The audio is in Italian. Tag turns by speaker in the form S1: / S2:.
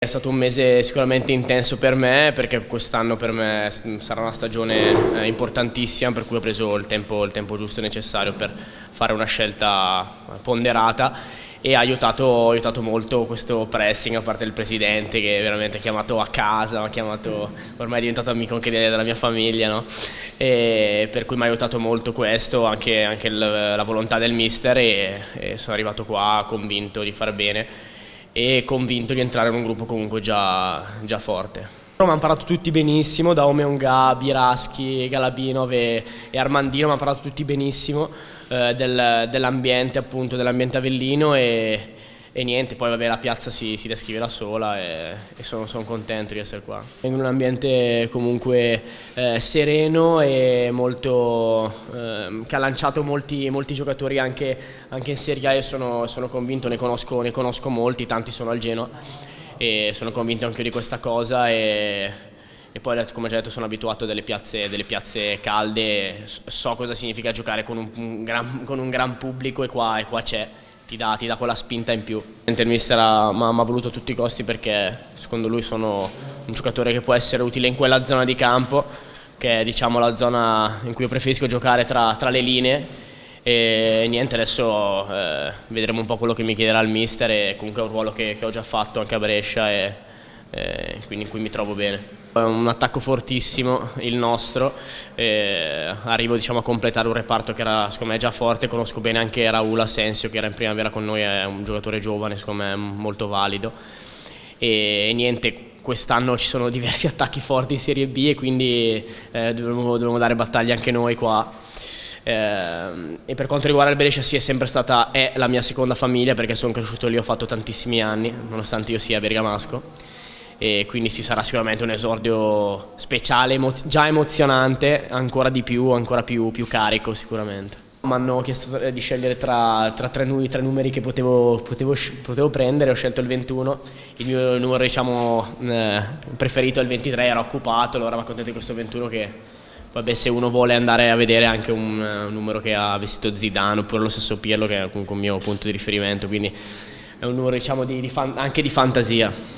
S1: È stato un mese sicuramente intenso per me, perché quest'anno per me sarà una stagione importantissima, per cui ho preso il tempo giusto e necessario per fare una scelta ponderata, e ha aiutato molto questo pressing a parte del presidente, che veramente ha chiamato a casa, ormai è diventato amico anche della mia famiglia, no? E per cui mi ha aiutato molto questo, anche la volontà del mister, e sono arrivato qua convinto di far bene e convinto di entrare in un gruppo comunque già forte. Mi hanno parlato tutti benissimo, da Omeonga, Biraschi, Galabinov e Armandino, mi hanno parlato tutti benissimo dell'ambiente, appunto, dell'ambiente avellino, e niente, poi vabbè, la piazza si descrive da sola, e sono contento di essere qua. In un ambiente comunque sereno e molto, che ha lanciato molti giocatori anche in Serie A, e sono convinto, ne conosco molti, tanti sono al Genoa, e sono convinto anche io di questa cosa, e poi, come ho già detto, sono abituato a delle piazze calde, so cosa significa giocare con un gran pubblico, e qua c'è. Ti dà quella spinta in più. Il mister mi ha voluto a tutti i costi, perché secondo lui sono un giocatore che può essere utile in quella zona di campo, che è, diciamo, la zona in cui io preferisco giocare tra le linee, e niente, adesso vedremo un po' quello che mi chiederà il mister, e comunque è un ruolo che ho già fatto anche a Brescia, e quindi in cui mi trovo bene. È un attacco fortissimo il nostro, arrivo, diciamo, a completare un reparto che era, secondo me, già forte. Conosco bene anche Raul Asensio, che era in primavera con noi, è un giocatore giovane, secondo me molto valido, e niente, quest'anno ci sono diversi attacchi forti in Serie B, e quindi dovremo dare battaglia anche noi qua. E per quanto riguarda il Brescia, sì, è la mia seconda famiglia, perché sono cresciuto lì, ho fatto tantissimi anni, nonostante io sia bergamasco, e quindi sì, sarà sicuramente un esordio speciale, già emozionante, ancora più carico sicuramente. Mi hanno chiesto di scegliere tra tre numeri che potevo prendere, ho scelto il 21, il mio numero, diciamo, preferito è il 23, era occupato, allora mi accontento di questo 21, che vabbè, se uno vuole andare a vedere anche un numero che ha vestito Zidane, oppure lo stesso Pirlo, che è comunque un mio punto di riferimento, quindi è un numero, diciamo, anche di fantasia.